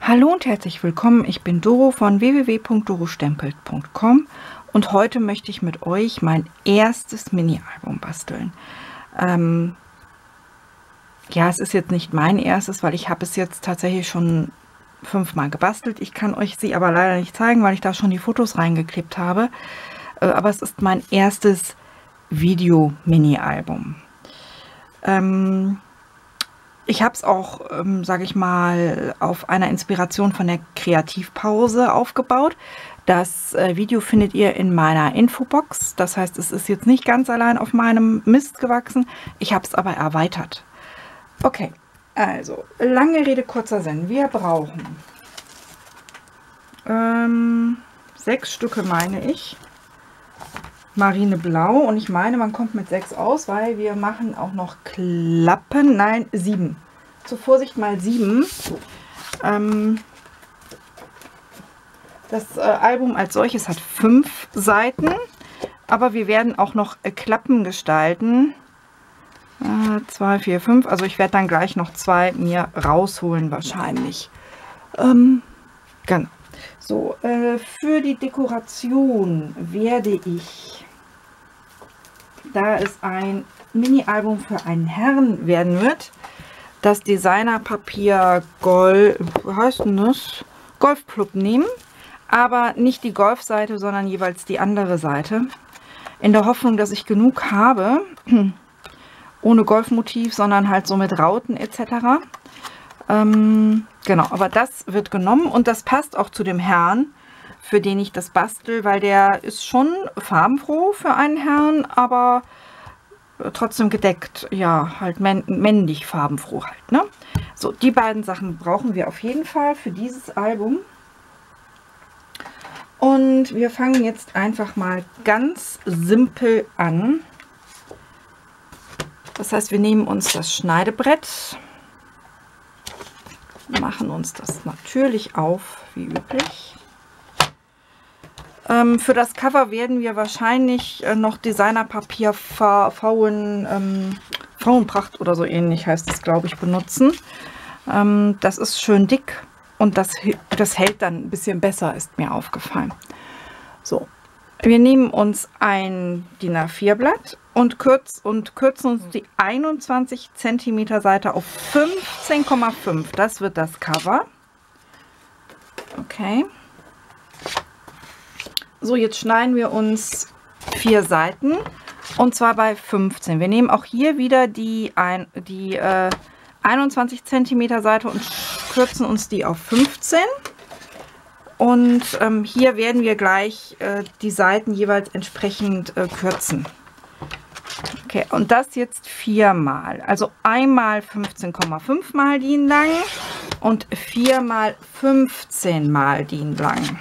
Hallo und herzlich willkommen, ich bin Doro von www.dorostempelt.com und heute möchte ich mit euch mein erstes Mini-Album basteln. Ja, es ist jetzt nicht mein erstes, weil ich habe es jetzt tatsächlich schon 5-mal gebastelt. Ich kann euch sie aber leider nicht zeigen, weil ich da schon die Fotos reingeklebt habe. Aber es ist mein erstes Video-Mini-Album. Ich habe es auch, sage ich mal, auf einer Inspiration von der Kreativpause aufgebaut. Das Video findet ihr in meiner Infobox. Das heißt, es ist jetzt nicht ganz allein auf meinem Mist gewachsen. Ich habe es aber erweitert. Okay, also lange Rede, kurzer Sinn. Wir brauchen 6 Stücke, meine ich. Marineblau, und ich meine, man kommt mit 6 aus, weil wir machen auch noch Klappen. Nein, 7. Zur Vorsicht mal 7. Das Album als solches hat 5 Seiten, aber wir werden auch noch Klappen gestalten. 2, 4, 5. Also ich werde dann gleich noch 2 mir rausholen wahrscheinlich. Genau. So, für die Dekoration werde ich, da es ein Mini-Album für einen Herrn werden wird, das Designerpapier Golfclub nehmen, aber nicht die Golfseite, sondern jeweils die andere Seite, in der Hoffnung, dass ich genug habe, ohne Golfmotiv, sondern halt so mit Rauten etc. Genau, aber das wird genommen und das passt auch zu dem Herrn, für den ich das bastel, weil der ist schon farbenfroh für einen Herrn, aber trotzdem gedeckt, ja, halt männlich farbenfroh halt, ne? So, die beiden Sachen brauchen wir auf jeden Fall für dieses Album. Und wir fangen jetzt einfach mal ganz simpel an. Das heißt, wir nehmen uns das Schneidebrett, machen uns das natürlich auf, wie üblich. Für das Cover werden wir wahrscheinlich noch Designerpapier Frauenpracht oder so ähnlich heißt es, glaube ich, benutzen. Das ist schön dick und das hält dann ein bisschen besser, ist mir aufgefallen. So, wir nehmen uns ein DIN A4 Blatt und kürzen uns die 21 cm Seite auf 15,5. Das wird das Cover. Okay. So, jetzt schneiden wir uns 4 Seiten und zwar bei 15. Wir nehmen auch hier wieder die 21 cm Seite und kürzen uns die auf 15. Und hier werden wir gleich die Seiten jeweils entsprechend kürzen. Okay, und das jetzt 4-mal. Also einmal 15,5 mal DIN lang und 4-mal 15 mal DIN lang.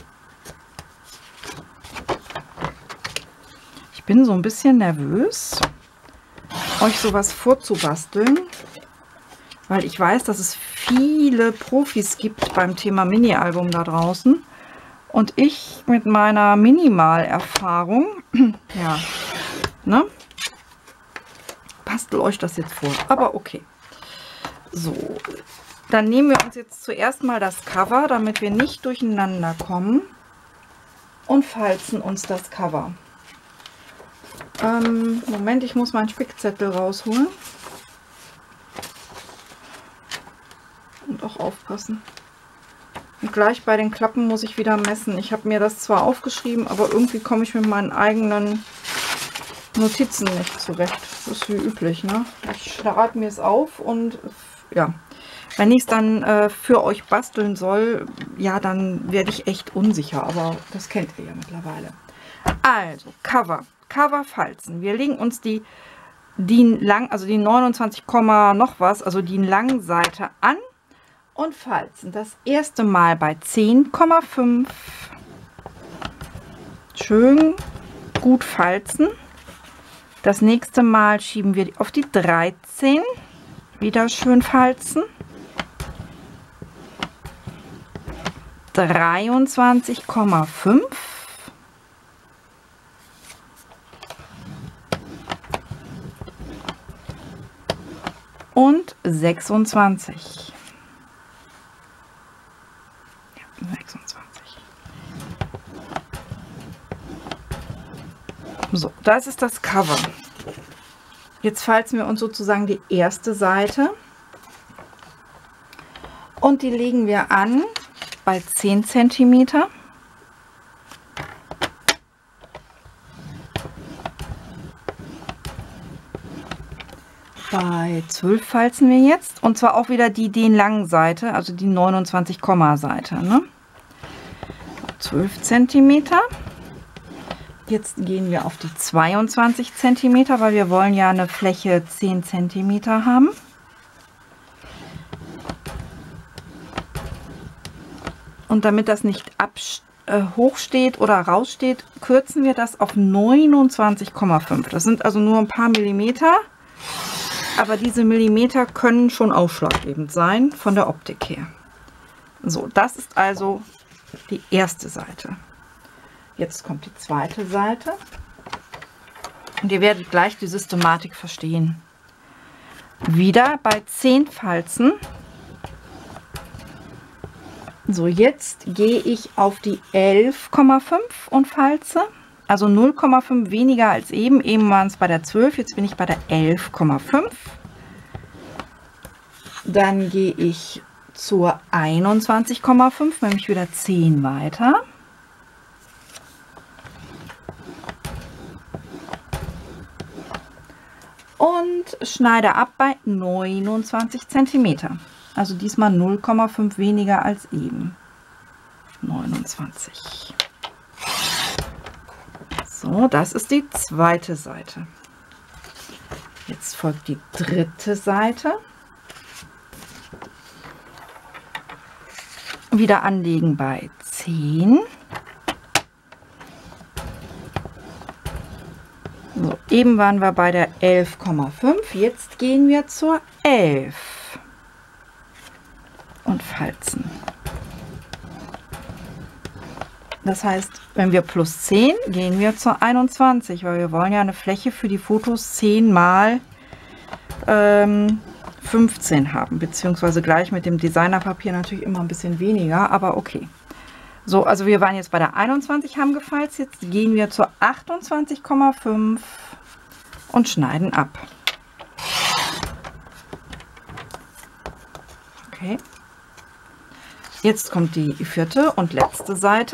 Ich bin so ein bisschen nervös, euch sowas vorzubasteln, weil ich weiß, dass es viele Profis gibt beim Thema Mini-Album da draußen. Und ich mit meiner Minimalerfahrung, ja, ne, bastel euch das jetzt vor. Aber okay. So, dann nehmen wir uns jetzt zuerst mal das Cover, damit wir nicht durcheinander kommen, und falzen uns das Cover. Moment, ich muss meinen Spickzettel rausholen. Und auch aufpassen. Und gleich bei den Klappen muss ich wieder messen. Ich habe mir das zwar aufgeschrieben, aber irgendwie komme ich mit meinen eigenen Notizen nicht zurecht. Das ist wie üblich, ne? Ich schreibe mir es auf und ja, wenn ich es dann für euch basteln soll, ja, dann werde ich echt unsicher. Aber das kennt ihr ja mittlerweile. Also, Cover falzen. Wir legen uns die DIN lang, also die 29, noch was, also DIN lang Seite an und falzen. Das erste Mal bei 10,5. Schön gut falzen. Das nächste Mal schieben wir auf die 13. Wieder schön falzen. 23,5. Und 26. 26. So, das ist das Cover. Jetzt falzen wir uns sozusagen die erste Seite und die legen wir an bei 10 cm. Bei 12 falzen wir jetzt, und zwar auch wieder die langen Seite, also die 29, Seite, ne? 12 cm. Jetzt gehen wir auf die 22 cm, weil wir wollen ja eine Fläche 10 cm haben. Und damit das nicht hoch steht oder raus steht, kürzen wir das auf 29,5. Das sind also nur ein paar Millimeter. Aber diese Millimeter können schon ausschlaggebend sein von der Optik her. So, das ist also die erste Seite. Jetzt kommt die zweite Seite. Und ihr werdet gleich die Systematik verstehen. Wieder bei 10 Falzen. So, jetzt gehe ich auf die 11,5 und falze. Also 0,5 weniger als eben. Eben waren es bei der 12, jetzt bin ich bei der 11,5. Dann gehe ich zur 21,5, nämlich wieder 10 weiter. Und schneide ab bei 29 cm. Also diesmal 0,5 weniger als eben. 29. So, das ist die zweite Seite. Jetzt folgt die dritte Seite. Wieder anlegen bei 10. So, eben waren wir bei der 11,5. Jetzt gehen wir zur 11 und falzen. Das heißt, wenn wir plus 10, gehen wir zur 21, weil wir wollen ja eine Fläche für die Fotos 10 mal 15 haben, beziehungsweise gleich mit dem Designerpapier natürlich immer ein bisschen weniger, aber okay. So, also wir waren jetzt bei der 21, haben gefalzt, jetzt gehen wir zur 28,5 und schneiden ab. Okay. Jetzt kommt die vierte und letzte Seite.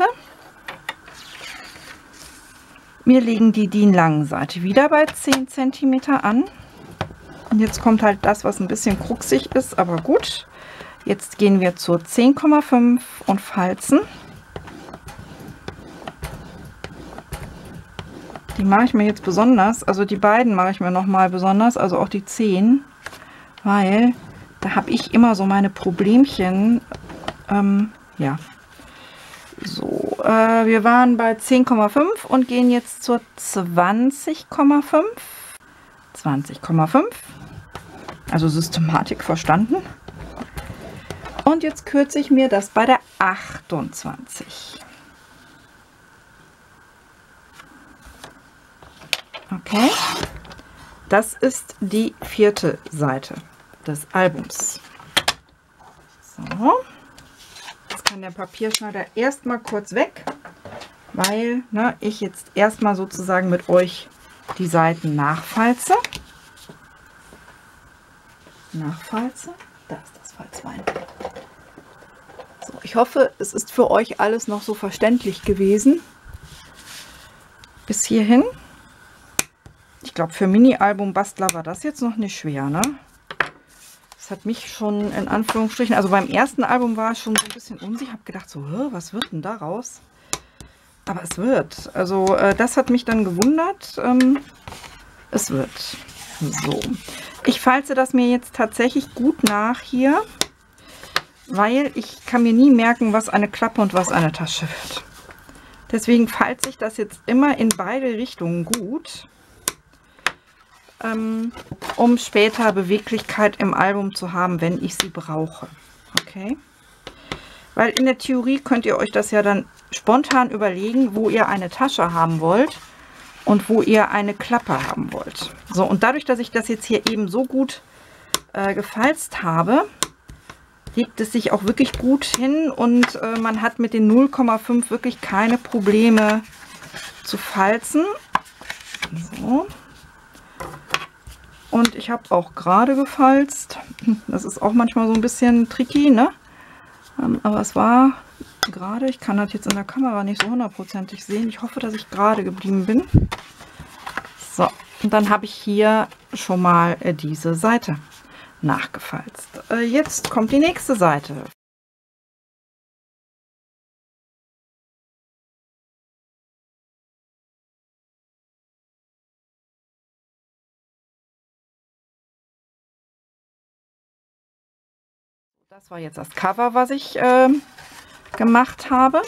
Wir legen die langen Seite wieder bei 10 cm an. Und jetzt kommt halt das, was ein bisschen kruxig ist, aber gut. Jetzt gehen wir zur 10,5 und falzen. Die mache ich mir jetzt besonders, also die beiden mache ich mir noch mal besonders, also auch die 10, weil da habe ich immer so meine Problemchen. Ja. So, wir waren bei 10,5 und gehen jetzt zur 20,5. 20,5. Also Systematik verstanden. Und jetzt kürze ich mir das bei der 28. Okay. Das ist die vierte Seite des Albums. So. Jetzt kann der Papierschneider erstmal kurz weg, weil ich jetzt erstmal sozusagen mit euch die Seiten nachfalze. Da ist das Falzbein. So, ich hoffe, es ist für euch alles noch so verständlich gewesen. Bis hierhin. Ich glaube, für Mini-Album-Bastler war das jetzt noch nicht schwer, ne? Das hat mich schon in Anführungsstrichen, also beim ersten Album war ich schon so ein bisschen unsicher. Ich habe gedacht, so, was wird denn daraus? Aber es wird. Also das hat mich dann gewundert. Es wird. So. Ich falze das mir jetzt tatsächlich gut nach hier, weil ich kann mir nie merken, was eine Klappe und was eine Tasche wird. Deswegen falze ich das jetzt immer in beide Richtungen gut, um später Beweglichkeit im Album zu haben, wenn ich sie brauche. Okay? Weil in der Theorie könnt ihr euch das ja dann spontan überlegen, wo ihr eine Tasche haben wollt und wo ihr eine Klappe haben wollt. So, und dadurch, dass ich das jetzt hier eben so gut gefalzt habe, legt es sich auch wirklich gut hin und man hat mit den 0,5 wirklich keine Probleme zu falzen. So. Und ich habe auch gerade gefalzt. Das ist auch manchmal so ein bisschen tricky, ne? Aber es war gerade. Ich kann das jetzt in der Kamera nicht so hundertprozentig sehen. Ich hoffe, dass ich gerade geblieben bin. So, und dann habe ich hier schon mal diese Seite nachgefalzt. Jetzt kommt die nächste Seite. Das war jetzt das Cover, was ich gemacht habe.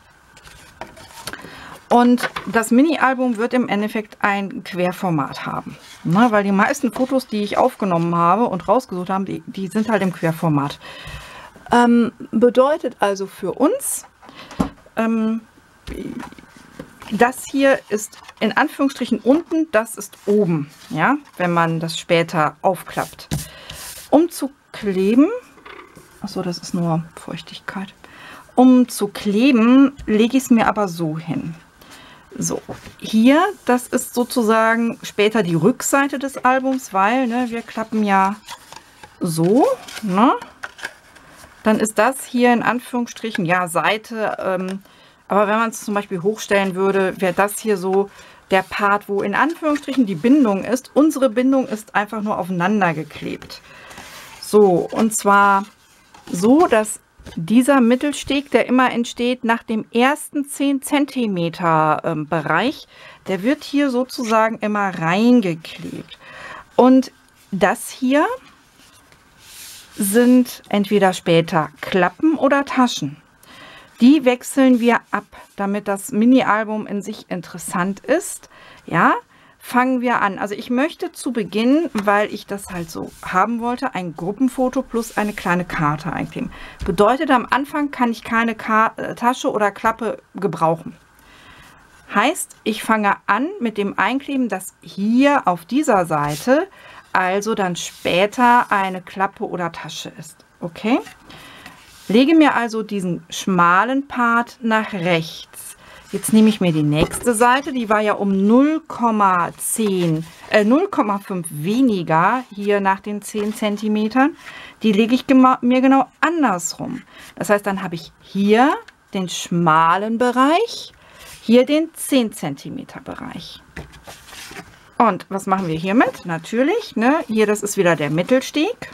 Und das Mini-Album wird im Endeffekt ein Querformat haben. Na, weil die meisten Fotos, die ich aufgenommen habe und rausgesucht habe, die sind halt im Querformat. Bedeutet also für uns, das hier ist in Anführungsstrichen unten, das ist oben, ja, wenn man das später aufklappt. Um zu kleben, achso, das ist nur Feuchtigkeit. Um zu kleben, lege ich es mir aber so hin. So, hier, das ist sozusagen später die Rückseite des Albums, weil, ne, wir klappen ja so, ne? Dann ist das hier in Anführungsstrichen, ja, Seite, aber wenn man es zum Beispiel hochstellen würde, wäre das hier so der Part, wo in Anführungsstrichen die Bindung ist. Unsere Bindung ist einfach nur aufeinander geklebt. So, und zwar so, dass dieser Mittelsteg, der immer entsteht nach dem ersten 10 cm Bereich, der wird hier sozusagen immer reingeklebt. Und das hier sind entweder später Klappen oder Taschen. Die wechseln wir ab, damit das Mini-Album in sich interessant ist. Ja, fangen wir an. Also ich möchte zu Beginn, weil ich das halt so haben wollte, ein Gruppenfoto plus eine kleine Karte einkleben. Bedeutet, am Anfang kann ich keine Tasche oder Klappe gebrauchen. Heißt, ich fange an mit dem Einkleben, dass hier auf dieser Seite also dann später eine Klappe oder Tasche ist. Okay? Lege mir also diesen schmalen Part nach rechts. Jetzt nehme ich mir die nächste Seite, die war ja um 0,5 weniger hier nach den 10 cm. Die lege ich mir genau andersrum. Das heißt, dann habe ich hier den schmalen Bereich, hier den 10 cm Bereich. Und was machen wir hiermit? Natürlich, ne, hier, das ist wieder der Mittelsteg.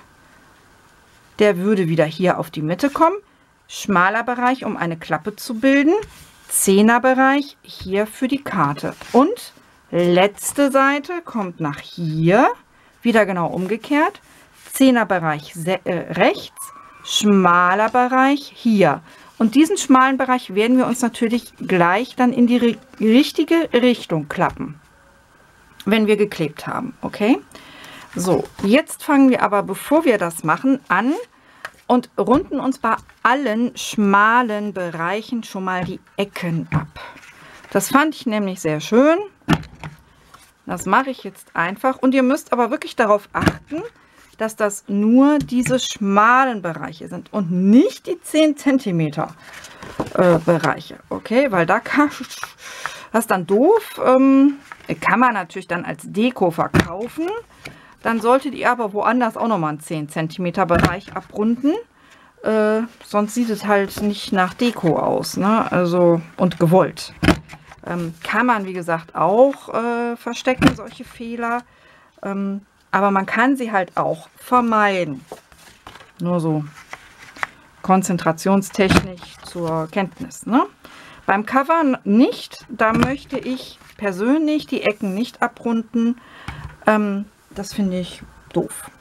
Der würde wieder hier auf die Mitte kommen. Schmaler Bereich, um eine Klappe zu bilden. 10er Bereich hier für die Karte. Und letzte Seite kommt nach hier. Wieder genau umgekehrt. 10er Bereich rechts. Schmaler Bereich hier. Und diesen schmalen Bereich werden wir uns natürlich gleich dann in die richtige Richtung klappen, wenn wir geklebt haben. Okay? So, jetzt fangen wir aber, bevor wir das machen, an und runden uns bei allen schmalen Bereichen schon mal die Ecken ab. Das fand ich nämlich sehr schön. Das mache ich jetzt einfach. Und ihr müsst aber wirklich darauf achten, dass das nur diese schmalen Bereiche sind und nicht die 10 cm Bereiche. Okay, weil da kann das dann doof. Kann man natürlich dann als Deko verkaufen. Dann solltet ihr aber woanders auch nochmal einen 10 cm Bereich abrunden. Sonst sieht es halt nicht nach Deko aus, ne? Also, und gewollt. Kann man, wie gesagt, auch verstecken, solche Fehler. Aber man kann sie halt auch vermeiden. Nur so Konzentrationstechnik zur Kenntnis, ne? Beim Cover nicht. Da möchte ich persönlich die Ecken nicht abrunden. Das finde ich doof.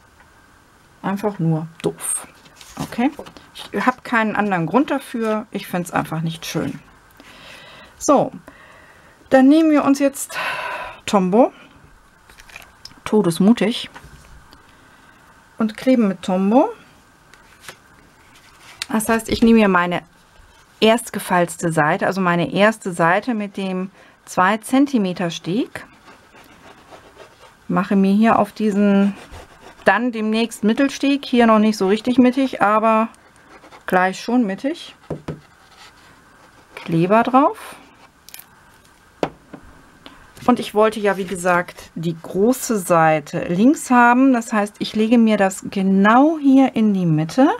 Einfach nur doof. Okay? Ich habe keinen anderen Grund dafür. Ich finde es einfach nicht schön. So, dann nehmen wir uns jetzt Tombow. Todesmutig. Und kleben mit Tombow. Das heißt, ich nehme hier meine erst gefalzte Seite, also meine erste Seite mit dem 2 cm Steg. Mache mir hier auf diesen dann demnächst Mittelsteg. Hier noch nicht so richtig mittig, aber gleich schon mittig. Kleber drauf. Und ich wollte ja, wie gesagt, die große Seite links haben. Das heißt, ich lege mir das genau hier in die Mitte.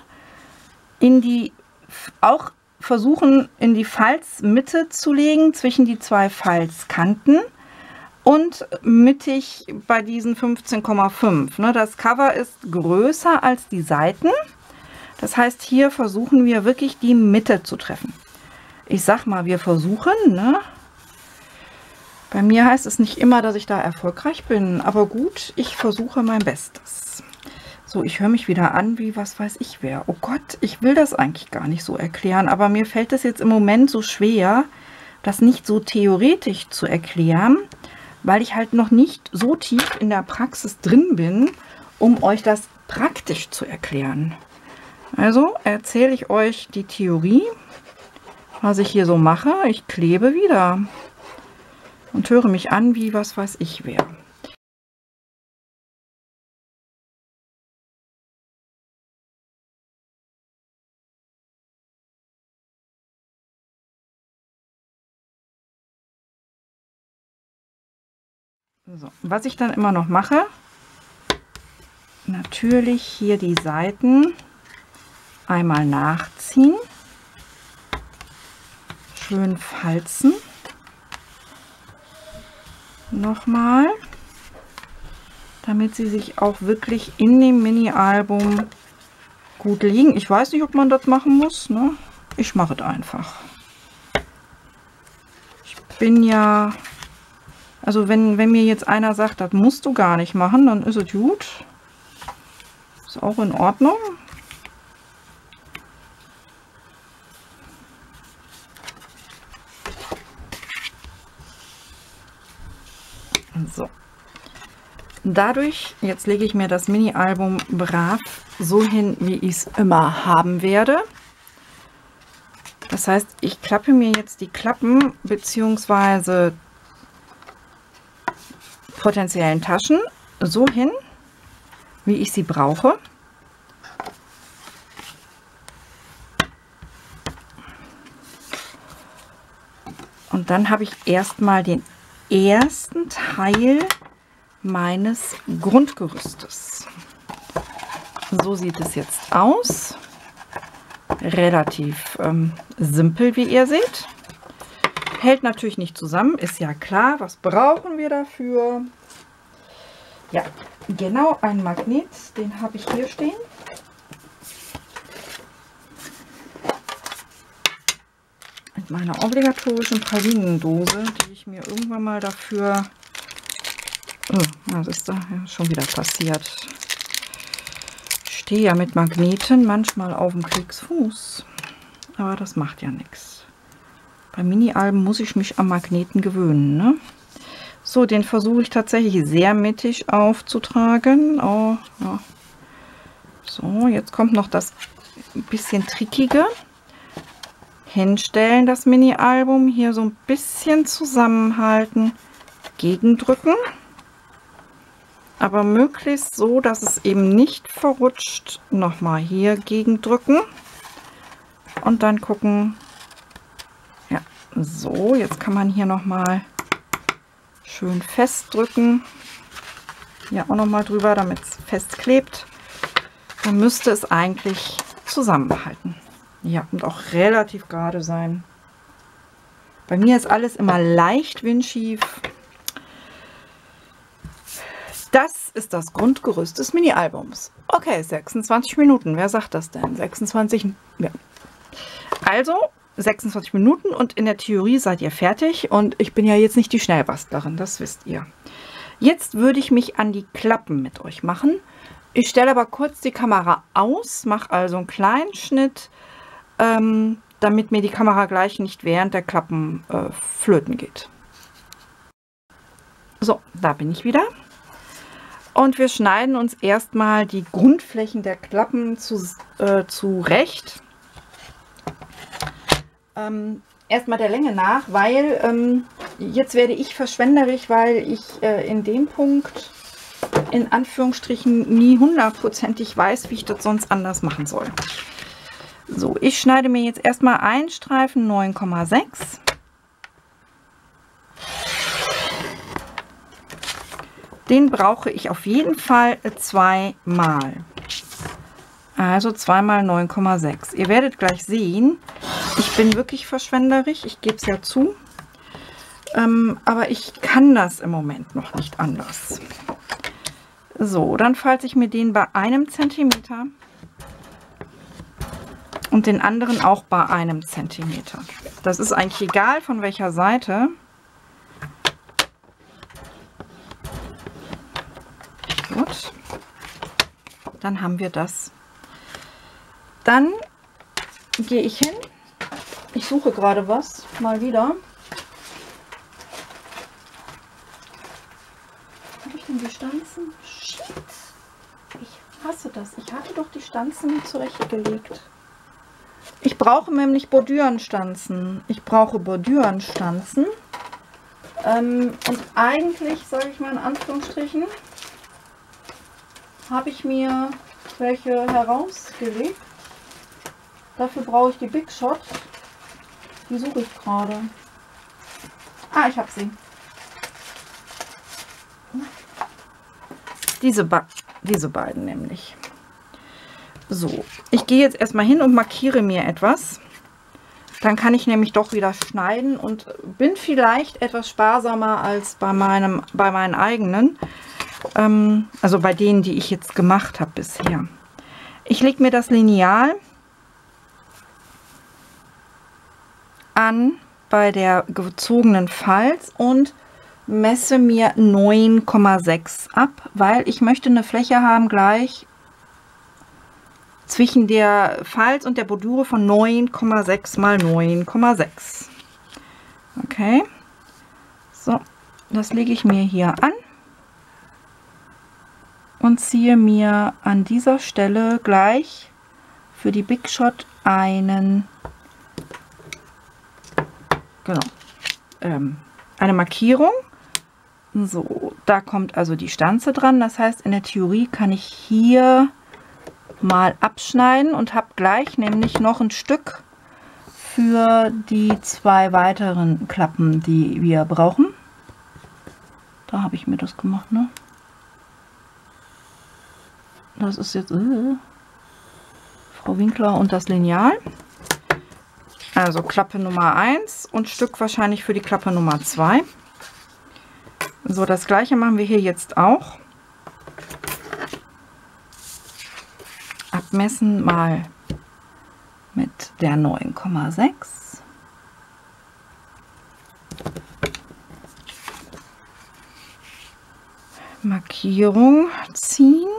Auch versuchen, in die Falzmitte zu legen, zwischen die zwei Falzkanten. Und mittig bei diesen 15,5. Ne? Das Cover ist größer als die Seiten. Das heißt, hier versuchen wir wirklich die Mitte zu treffen. Ich sag mal, wir versuchen, ne? Bei mir heißt es nicht immer, dass ich da erfolgreich bin, aber gut, ich versuche mein Bestes. So, ich höre mich wieder an, wie was weiß ich wer. Oh Gott, ich will das eigentlich gar nicht so erklären, aber mir fällt es jetzt im Moment so schwer, das nicht so theoretisch zu erklären, weil ich halt noch nicht so tief in der Praxis drin bin, um euch das praktisch zu erklären. Also erzähle ich euch die Theorie, was ich hier so mache. Ich klebe wieder und höre mich an, wie was weiß ich wer. So, was ich dann immer noch mache, natürlich hier die Seiten einmal nachziehen, schön falzen, nochmal, damit sie sich auch wirklich in dem Mini-Album gut liegen. Ich weiß nicht, ob man das machen muss, ne? Ich mache es einfach. Ich bin ja, also wenn mir jetzt einer sagt, das musst du gar nicht machen, dann ist es gut. Ist auch in Ordnung. So. Dadurch, jetzt lege ich mir das Mini-Album brav so hin, wie ich es immer haben werde. Das heißt, ich klappe mir jetzt die Klappen bzw. potenziellen Taschen so hin, wie ich sie brauche. Und dann habe ich erstmal den ersten Teil meines Grundgerüstes. So sieht es jetzt aus. Relativ simpel, wie ihr seht. Hält natürlich nicht zusammen, ist ja klar. Was brauchen wir dafür? Ja, genau, ein Magnet, den habe ich hier stehen. Mit meiner obligatorischen Pralinendose, die ich mir irgendwann mal dafür... Oh, was ist da schon wieder passiert? Ich stehe ja mit Magneten manchmal auf dem Kriegsfuß, aber das macht ja nichts. Bei Mini-Alben muss ich mich am Magneten gewöhnen, ne? So, den versuche ich tatsächlich sehr mittig aufzutragen. Oh, ja. So, jetzt kommt noch das bisschen trickige. Hinstellen, das Mini-Album hier so ein bisschen zusammenhalten, gegendrücken, aber möglichst so, dass es eben nicht verrutscht. Nochmal hier gegendrücken und dann gucken. Ja, so, jetzt kann man hier nochmal schön festdrücken. Ja, auch nochmal drüber, damit es festklebt. Dann müsste es eigentlich zusammenhalten. Ja, und auch relativ gerade sein. Bei mir ist alles immer leicht windschief. Das ist das Grundgerüst des Mini-Albums. Okay, 26 Minuten. Wer sagt das denn? 26, ja. Also 26 Minuten und in der Theorie seid ihr fertig. Und ich bin ja jetzt nicht die Schnellbastlerin, das wisst ihr. Jetzt würde ich mich an die Klappen mit euch machen. Ich stelle aber kurz die Kamera aus, mache also einen kleinen Schnitt, damit mir die Kamera gleich nicht während der Klappen flöten geht. So, da bin ich wieder. Und wir schneiden uns erstmal die Grundflächen der Klappen zurecht. Erstmal der Länge nach, weil jetzt werde ich verschwenderisch, weil ich in dem Punkt in Anführungsstrichen nie hundertprozentig weiß, wie ich das sonst anders machen soll. So, ich schneide mir jetzt erstmal einen Streifen 9,6. Den brauche ich auf jeden Fall zweimal. Also zweimal 9,6. Ihr werdet gleich sehen, ich bin wirklich verschwenderisch, ich gebe es ja zu. Aber ich kann das im Moment noch nicht anders. So, dann falte ich mir den bei 1 Zentimeter und den anderen auch bei 1 Zentimeter. Das ist eigentlich egal von welcher Seite. Gut, dann haben wir das. Dann gehe ich hin. Ich suche gerade was, mal wieder. Habe ich denn die Stanzen? Shit. Ich hasse das. Ich hatte doch die Stanzen zurechtgelegt. Ich brauche nämlich Bordürenstanzen. Ich brauche Bordürenstanzen. Und eigentlich, sage ich mal in Anführungsstrichen, habe ich mir welche herausgelegt. Dafür brauche ich die Big Shot. Die suche ich gerade. Ah, ich habe sie. Diese beiden nämlich. So, ich gehe jetzt erstmal hin und markiere mir etwas. Dann kann ich nämlich doch wieder schneiden und bin vielleicht etwas sparsamer als bei meinen eigenen. Also bei denen, die ich jetzt gemacht habe bisher. Ich lege mir das Lineal an bei der gezogenen Falz und messe mir 9,6 ab, weil ich möchte eine Fläche haben gleich zwischen der Falz und der Bordüre von 9,6 mal 9,6. Okay, so, das lege ich mir hier an und ziehe mir an dieser Stelle gleich für die Big Shot eine Markierung. So, da kommt also die Stanze dran. Das heißt, in der Theorie kann ich hier mal abschneiden und habe gleich nämlich noch ein Stück für die 2 weiteren Klappen, die wir brauchen. Da habe ich mir das gemacht, ne? Das ist jetzt Frau Winkler und das Lineal. Also Klappe Nummer 1 und Stück wahrscheinlich für die Klappe Nummer 2. So, das gleiche machen wir hier jetzt auch. Abmessen mal mit der 9,6. Markierung ziehen.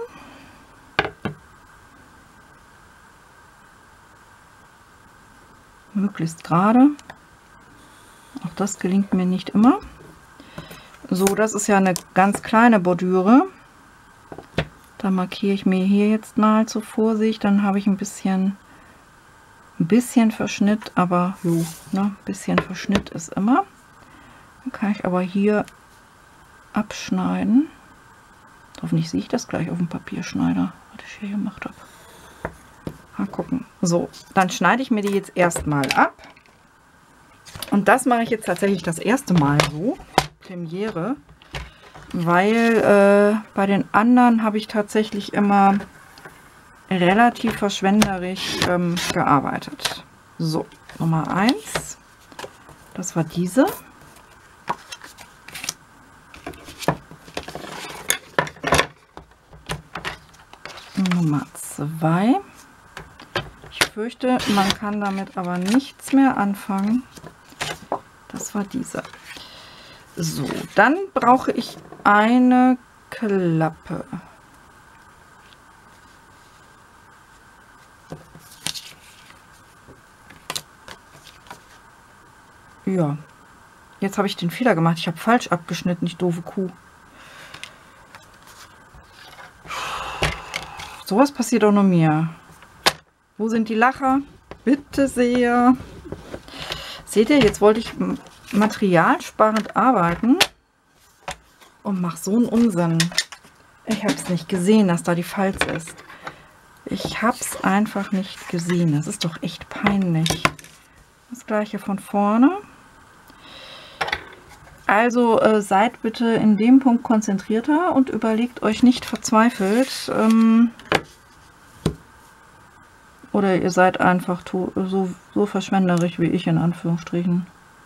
Möglichst gerade. Auch das gelingt mir nicht immer. So, das ist ja eine ganz kleine Bordüre. Da markiere ich mir hier jetzt mal zur Vorsicht. Dann habe ich ein bisschen Verschnitt, aber jo, ne, ein bisschen Verschnitt ist immer. Dann kann ich aber hier abschneiden. Hoffentlich sehe ich das gleich auf dem Papierschneider, was ich hier gemacht habe. Mal gucken. So, dann schneide ich mir die jetzt erstmal ab. Und das mache ich jetzt tatsächlich das erste Mal so. Premiere. Weil bei den anderen habe ich tatsächlich immer relativ verschwenderisch gearbeitet. So, Nummer 1. Das war diese. Nummer 2. Ich fürchte, man kann damit aber nichts mehr anfangen. Das war diese. So, dann brauche ich eine Klappe. Ja, jetzt habe ich den Fehler gemacht. Ich habe falsch abgeschnitten, ich doofe Kuh. Sowas passiert auch nur mir. Wo sind die Lacher? Bitte sehr. Seht ihr, jetzt wollte ich materialsparend arbeiten und mache so einen Unsinn. Ich habe es nicht gesehen, dass da die Falz ist. Ich habe es einfach nicht gesehen. Das ist doch echt peinlich. Das gleiche von vorne. Also seid bitte in dem Punkt konzentrierter und überlegt euch nicht verzweifelt. Oder ihr seid einfach so verschwenderisch wie ich in Anführungsstrichen.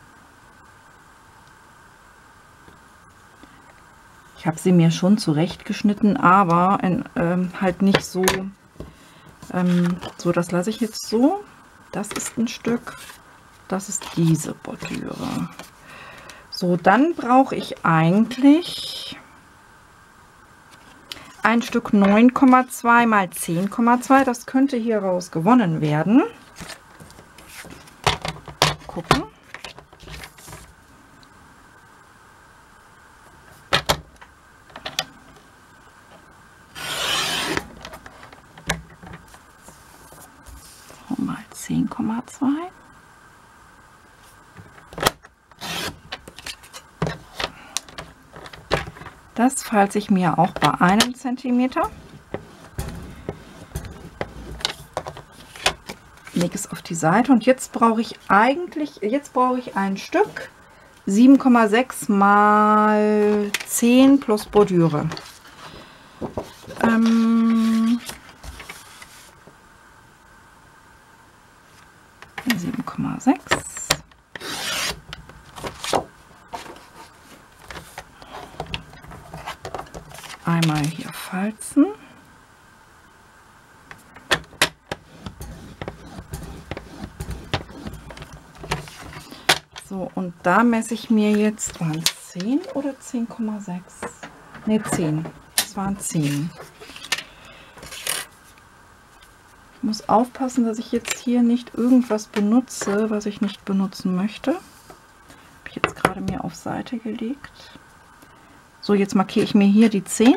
Ich habe sie mir schon zurechtgeschnitten, aber halt nicht so. So, das lasse ich jetzt so. Das ist ein Stück. Das ist diese Bordüre. So, dann brauche ich eigentlich ein Stück 9,2 mal 10,2. Das könnte hieraus gewonnen werden. Gucken. So, mal 10,2. Das falze ich mir auch bei 1 Zentimeter. Lege es auf die Seite und jetzt brauche ich ein Stück 7,6 mal 10 plus Bordüre. 7,6. Einmal hier falzen. So, und da messe ich mir jetzt, waren es 10 oder 10,6? Ne, 10. Das waren 10. Ich muss aufpassen, dass ich jetzt hier nicht irgendwas benutze, was ich nicht benutzen möchte. Habe ich jetzt gerade mir auf Seite gelegt. So, jetzt markiere ich mir hier die 10.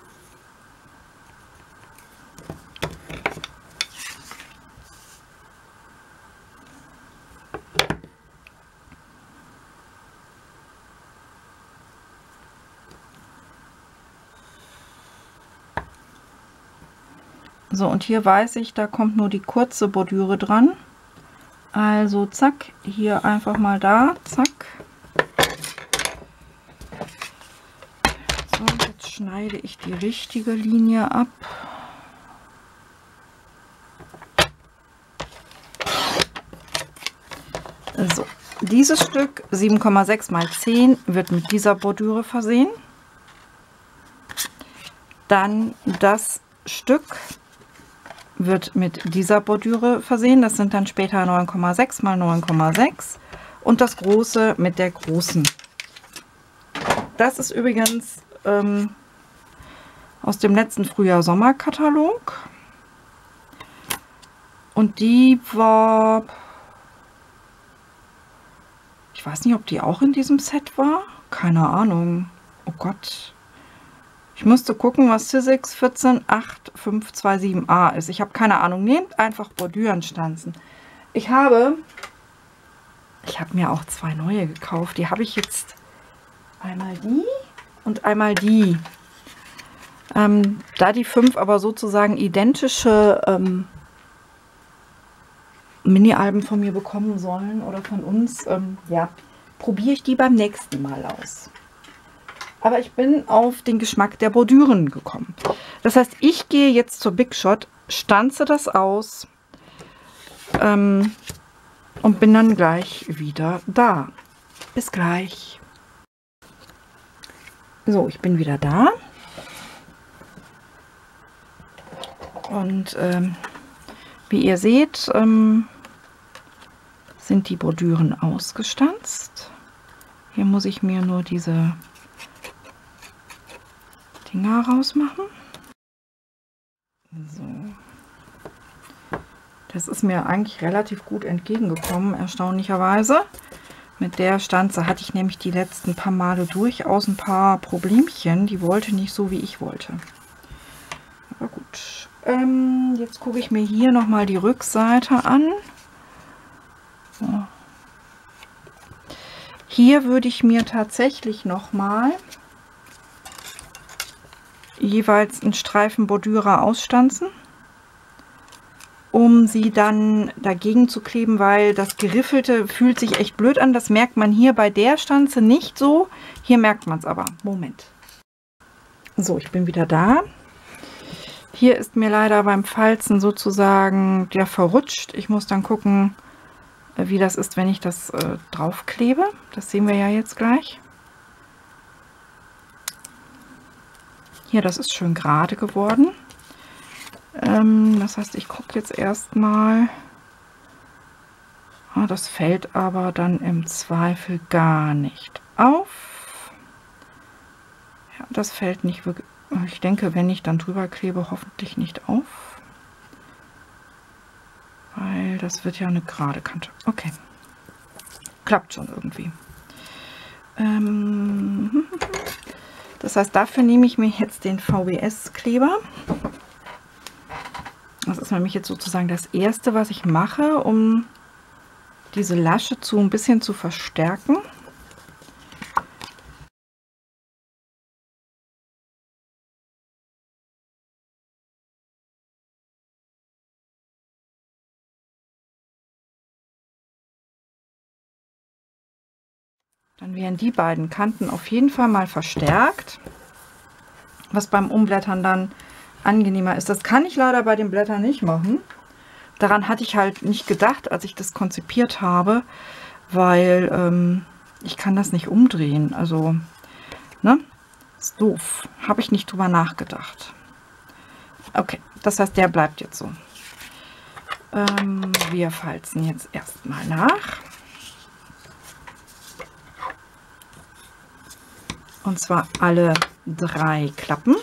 So, und hier weiß ich, da kommt nur die kurze Bordüre dran. Also zack, hier einfach mal da, zack. So, jetzt schneide ich die richtige Linie ab. So, dieses Stück 7,6 mal 10 wird mit dieser Bordüre versehen. Dann das Stück wird mit dieser Bordüre versehen. Das sind dann später 9,6 mal 9,6 und das große mit der großen. Das ist übrigens aus dem letzten Frühjahr-Sommer-Katalog. Und die war, ich weiß nicht, ob die auch in diesem Set war. Keine Ahnung. Oh Gott. Ich musste gucken, was Sizzix 148527a ist. Ich habe keine Ahnung. Nehmt einfach Bordürenstanzen. Ich habe mir auch 2 neue gekauft. Die habe ich jetzt einmal die und einmal die. Da die 5 aber sozusagen identische Mini-Alben von mir bekommen sollen oder von uns, ja, probiere ich die beim nächsten Mal aus. Aber ich bin auf den Geschmack der Bordüren gekommen. Das heißt, ich gehe jetzt zur Big Shot, stanze das aus und bin dann gleich wieder da. Bis gleich. So, ich bin wieder da. Und wie ihr seht, sind die Bordüren ausgestanzt. Hier muss ich mir nur diese Dinger rausmachen. So. Das ist mir eigentlich relativ gut entgegengekommen, erstaunlicherweise. Mit der Stanze hatte ich nämlich die letzten paar Male durchaus ein paar Problemchen. Die wollte nicht so, wie ich wollte. Aber gut. Jetzt gucke ich mir hier nochmal die Rückseite an. So. Hier würde ich mir tatsächlich nochmal jeweils einen Streifen Bordürer ausstanzen, um sie dann dagegen zu kleben, weil das Geriffelte fühlt sich echt blöd an. Das merkt man hier bei der Stanze nicht so. Hier merkt man es aber. Moment. So, ich bin wieder da. Hier ist mir leider beim Falzen sozusagen der verrutscht. Ich muss dann gucken, wie das ist, wenn ich das draufklebe. Das sehen wir ja jetzt gleich. Hier, das ist schön gerade geworden. Das heißt, ich gucke jetzt erstmal. Das fällt aber dann im Zweifel gar nicht auf. Ja, das fällt nicht wirklich. Ich denke, wenn ich dann drüber klebe, hoffentlich nicht auf. Weil das wird ja eine gerade Kante. Okay. Klappt schon irgendwie. Das heißt, dafür nehme ich mir jetzt den VBS-Kleber. Das ist nämlich jetzt sozusagen das erste, was ich mache, um diese Lasche ein bisschen zu verstärken. Dann werden die beiden Kanten auf jeden Fall mal verstärkt, was beim Umblättern dann angenehmer ist. Das kann ich leider bei den Blättern nicht machen. Daran hatte ich halt nicht gedacht, als ich das konzipiert habe, weil ich kann das nicht umdrehen. Also, ne? Ist doof. Habe ich nicht drüber nachgedacht. Okay, das heißt, der bleibt jetzt so. Wir falzen jetzt erstmal nach. Und zwar alle 3 Klappen.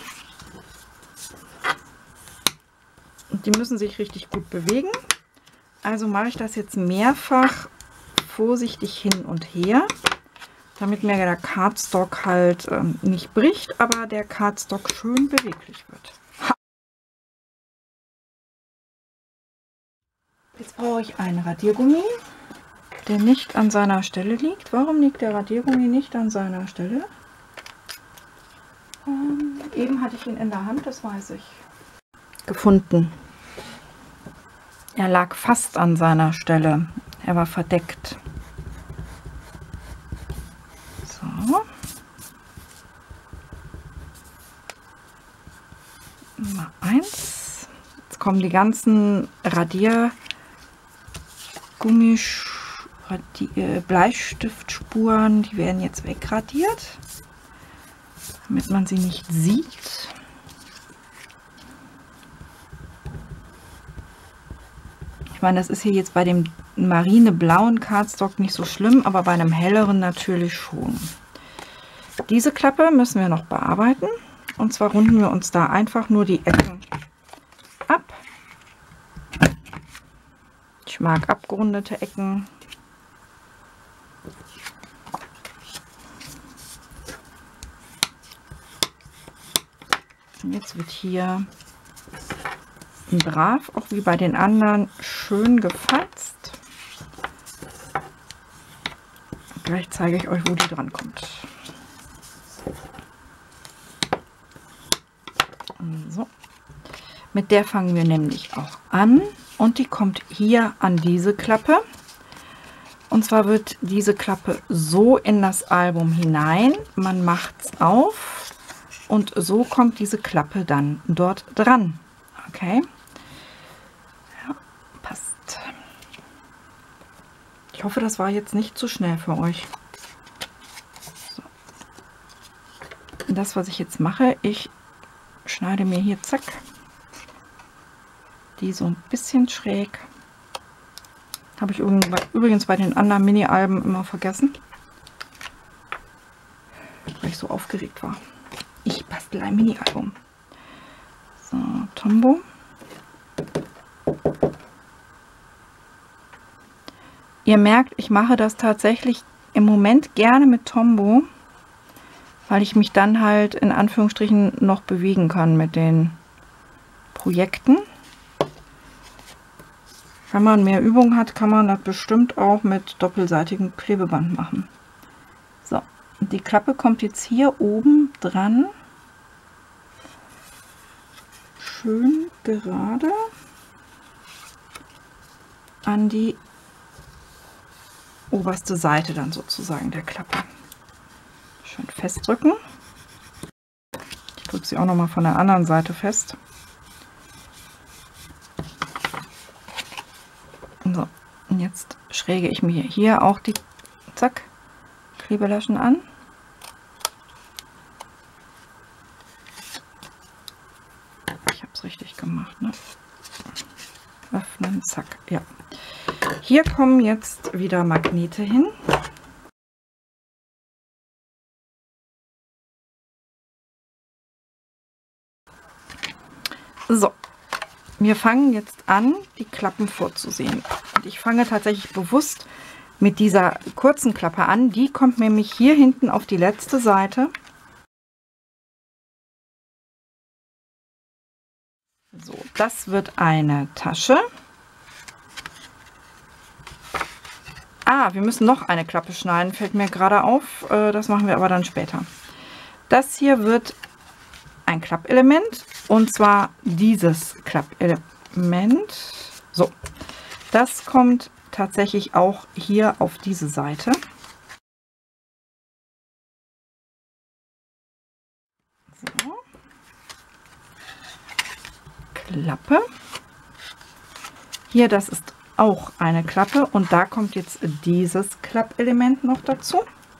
Und die müssen sich richtig gut bewegen. Also mache ich das jetzt mehrfach vorsichtig hin und her, damit mir der Cardstock halt nicht bricht, aber der Cardstock schön beweglich wird. Ha. Jetzt brauche ich einen Radiergummi, der nicht an seiner Stelle liegt. Warum liegt der Radiergummi nicht an seiner Stelle? Eben hatte ich ihn in der Hand, das weiß ich. Gefunden. Er lag fast an seiner Stelle. Er war verdeckt. So. Nummer 1. Jetzt kommen die ganzen Bleistiftspuren, die werden jetzt wegradiert, damit man sie nicht sieht. Ich meine, das ist hier jetzt bei dem marineblauen Cardstock nicht so schlimm, aber bei einem helleren natürlich schon. Diese Klappe müssen wir noch bearbeiten. Und zwar runden wir uns da einfach nur die Ecken ab. Ich mag abgerundete Ecken. Und jetzt wird hier brav, auch wie bei den anderen, schön gefalzt. Gleich zeige ich euch, wo die dran kommt. So. Mit der fangen wir nämlich auch an und die kommt hier an diese Klappe. Und zwar wird diese Klappe so in das Album hinein. Man macht es auf und so kommt diese Klappe dann dort dran. Okay. Ja, passt. Ich hoffe, das war jetzt nicht zu schnell für euch. So. Das, was ich jetzt mache, ich schneide mir hier, zack, die so ein bisschen schräg. Habe ich übrigens bei den anderen Mini-Alben immer vergessen, weil ich so aufgeregt war. Ich bastel ein Mini-Album. So, Tombow. Ihr merkt, ich mache das tatsächlich im Moment gerne mit Tombow, weil ich mich dann halt in Anführungsstrichen noch bewegen kann mit den Projekten. Wenn man mehr Übung hat, kann man das bestimmt auch mit doppelseitigem Klebeband machen. So, die Klappe kommt jetzt hier oben dran. schön gerade an die oberste Seite dann sozusagen der Klappe. Schön festdrücken. Ich drücke sie auch noch mal von der anderen Seite fest. So, und jetzt schräge ich mir hier auch die Klebelaschen an. Ich habe es richtig gemacht, ne? Öffnen, zack, ja. Hier kommen jetzt wieder Magnete hin. So, wir fangen jetzt an, die Klappen vorzusehen. Und ich fange tatsächlich bewusst mit dieser kurzen Klappe an. Die kommt nämlich hier hinten auf die letzte Seite. So, das wird eine Tasche. Wir müssen noch eine Klappe schneiden, fällt mir gerade auf. Das machen wir aber dann später. Das hier wird ein Klappelement, und zwar dieses Klappelement. So, das kommt tatsächlich auch hier auf diese Seite. So. Klappe. Hier, das ist auch eine Klappe, und da kommt jetzt dieses Klappelement noch dazu.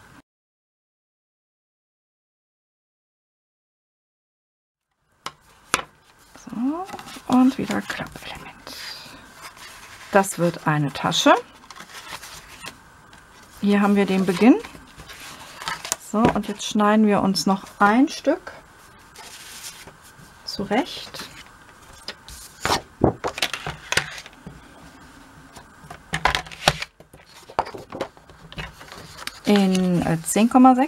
So, und wieder Klappelement. Das wird eine Tasche. Hier haben wir den Beginn. So, und jetzt schneiden wir uns noch ein Stück zurecht. In 10,6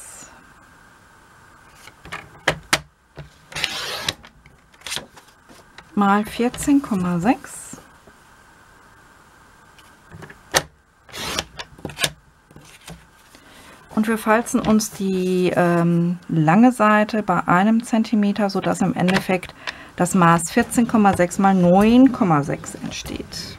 mal 14,6. Und wir falzen uns die lange Seite bei 1 cm, sodass im Endeffekt das Maß 14,6 mal 9,6 entsteht.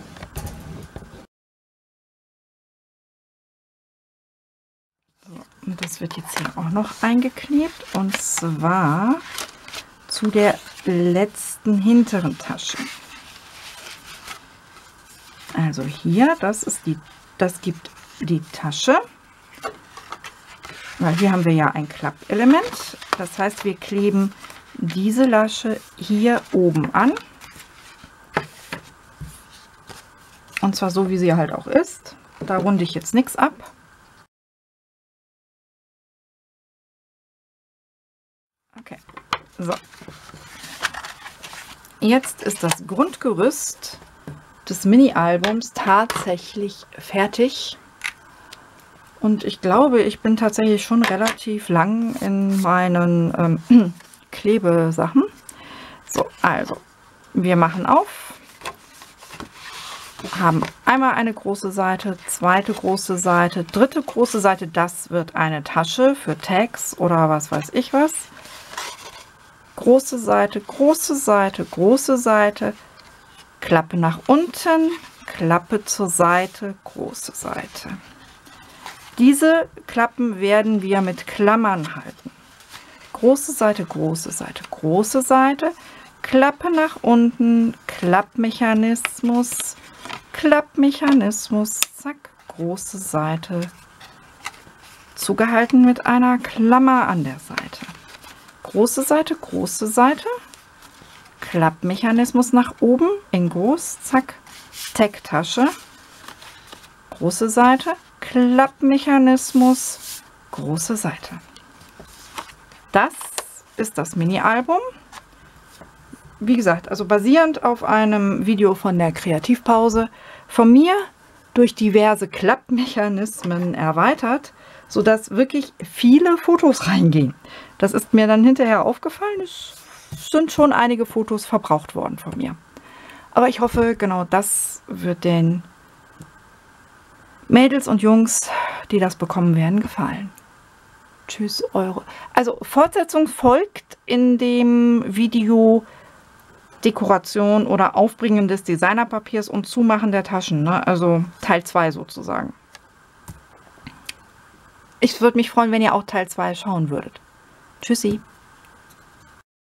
So, das wird jetzt hier auch noch eingeklebt, und zwar zu der letzten hinteren Tasche. Also hier, das gibt die Tasche. Weil hier haben wir ja ein Klappelement. Das heißt, wir kleben diese Lasche hier oben an. Und zwar so, wie sie halt auch ist. Da runde ich jetzt nichts ab. Okay, so. Jetzt ist das Grundgerüst des Mini-Albums tatsächlich fertig. Und ich glaube, ich bin tatsächlich schon relativ lang in meinen Klebesachen. So, also, wir machen auf. Haben einmal eine große Seite, zweite große Seite, dritte große Seite. Das wird eine Tasche für Tags oder was weiß ich was. Große Seite, große Seite, große Seite. Klappe nach unten, Klappe zur Seite, große Seite. Diese Klappen werden wir mit Klammern halten. Große Seite, große Seite, große Seite, Klappe nach unten, Klappmechanismus, Klappmechanismus, zack, große Seite, zugehalten mit einer Klammer an der Seite. Große Seite, Klappmechanismus nach oben in groß, zack, Tagtasche, große Seite, Klappmechanismus, große Seite. Das ist das Mini-Album. Wie gesagt, also basierend auf einem Video von der Kreativpause von mir durch diverse Klappmechanismen erweitert, sodass wirklich viele Fotos reingehen. Das ist mir dann hinterher aufgefallen. Es sind schon einige Fotos verbraucht worden von mir. Aber ich hoffe, genau das wird den Mädels und Jungs, die das bekommen werden, gefallen. Tschüss, eure. Also Fortsetzung folgt in dem Video Dekoration oder Aufbringen des Designerpapiers und Zumachen der Taschen, ne? Also Teil 2 sozusagen. Ich würde mich freuen, wenn ihr auch Teil 2 schauen würdet. Tschüssi.